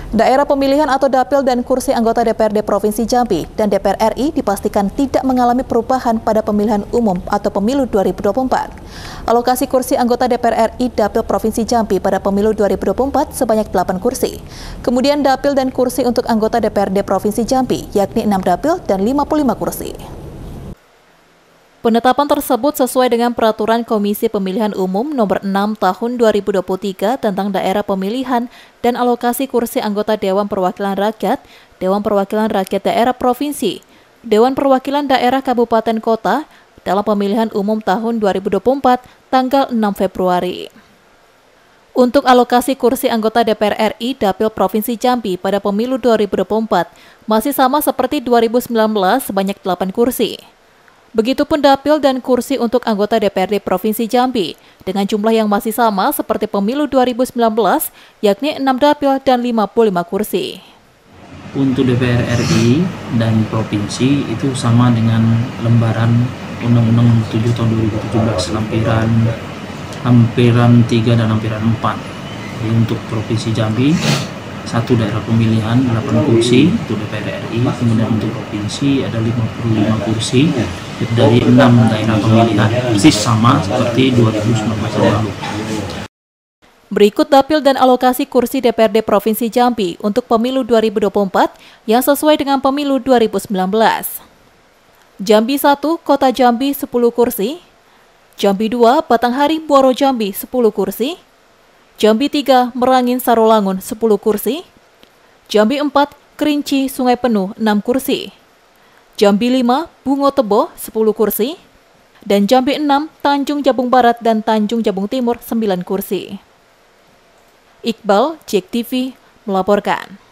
Daerah pemilihan atau dapil dan kursi anggota DPRD Provinsi Jambi dan DPR RI dipastikan tidak mengalami perubahan pada pemilihan umum atau pemilu 2024. Alokasi kursi anggota DPR RI dapil Provinsi Jambi pada pemilu 2024 sebanyak 8 kursi. Kemudian dapil dan kursi untuk anggota DPRD Provinsi Jambi yakni 6 dapil dan 55 kursi. Penetapan tersebut sesuai dengan Peraturan Komisi Pemilihan Umum Nomor 6 Tahun 2023 tentang Daerah Pemilihan dan Alokasi Kursi Anggota Dewan Perwakilan Rakyat, Dewan Perwakilan Rakyat Daerah Provinsi, Dewan Perwakilan Daerah Kabupaten Kota dalam Pemilihan Umum tahun 2024 tanggal 6 Februari. Untuk alokasi kursi anggota DPR RI Dapil Provinsi Jambi pada pemilu 2024 masih sama seperti 2019 sebanyak 8 kursi. Begitupun dapil dan kursi untuk anggota DPRD Provinsi Jambi dengan jumlah yang masih sama seperti pemilu 2019, yakni 6 dapil dan 55 kursi. Untuk DPR RI dan Provinsi itu sama dengan lembaran Undang-Undang 7 tahun 2017, lampiran 3 dan lampiran 4. Jadi untuk Provinsi Jambi, 1 daerah pemilihan 8 kursi untuk DPR RI, kemudian untuk Provinsi ada 55 kursi dari 6 daerah pemilihan, persis sama seperti 2019 lalu. Berikut dapil dan alokasi kursi DPRD Provinsi Jambi untuk pemilu 2024 yang sesuai dengan pemilu 2019. Jambi 1, Kota Jambi 10 kursi. Jambi 2, Batanghari Muaro Jambi 10 kursi. Jambi 3, Merangin Sarolangun 10 kursi. Jambi 4, Kerinci Sungai Penuh 6 kursi. Jambi 5, Bungo Tebo 10 kursi. Dan Jambi 6, Tanjung Jabung Barat dan Tanjung Jabung Timur 9 kursi. Iqbal, JEK TV, melaporkan.